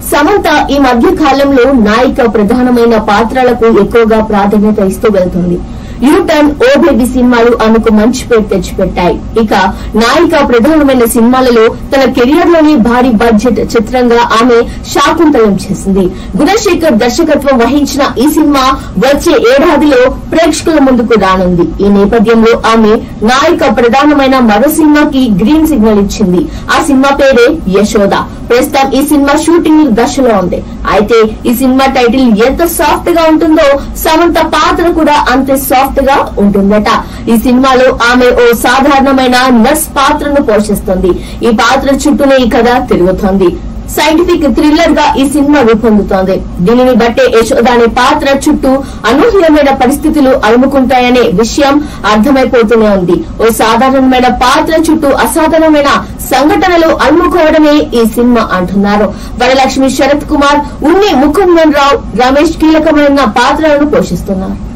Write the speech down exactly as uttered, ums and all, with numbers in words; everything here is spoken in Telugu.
సమంత ఈ మధ్య కాలంలో నాయిక ప్రధానమైన పాత్రలకు ఎక్కువగా ప్రాధాన్యత ఇస్తూ వెళ్తుంది. యూటర్న్, ఓ బేబీ సినిమాలు ఆమెకు మంచి పేరు తెచ్చిపెట్టాయి. ఇక నాయిక ప్రధానమైన సినిమాలలో తన కెరియర్ లోని భారీ బడ్జెట్ చిత్రంగా ఆమె శాకుంతలం చేసింది. గుణశేఖర్ దర్శకత్వం వహించిన ఈ సినిమా వచ్చే ఏడాదిలో ప్రేక్షకుల ముందుకు రానుంది. ఈ నేపథ్యంలో ఆమె నాయిక ప్రధానమైన మరో సినిమాకి గ్రీన్ సిగ్నల్ ఇచ్చింది. ఆ సినిమా పేరే యశోద. ప్రస్తుతం ఈ సినిమా షూటింగ్ దశలో ఉంది. అయితే ఈ సినిమా టైటిల్ ఎంత సాఫ్ట్ గా ఉంటుందో సమంత పాత్ర కూడా అంతే సాఫ్ట్ గా ఉంటుందట. ఈ సినిమాలో ఆమె ఓ సాధారణమైన నర్స్ పాత్రను పోషిస్తుంది. ఈ పాత్ర చుట్టూనే ఈ కథ తిరుగుతోంది. సైంటిఫిక్ థ్రిల్లర్ గా ఈ సినిమా రూపొందుతోంది. దీనిని బట్టే యశోద అనే పాత్ర చుట్టూ అనూహ్యమైన పరిస్థితులు అలుముకుంటాయనే విషయం అర్థమైపోతూనే ఉంది. ఓ సాధారణమైన పాత్ర చుట్టూ అసాధారణమైన సంఘటనలు అలుముకోవడమే ఈ సినిమా అంటున్నారు. వరలక్ష్మి, శరత్ కుమార్, ఉన్ని ముకుందన్ రావు, రమేష్ కీలకమైన పాత్రలను పోషిస్తున్నారు.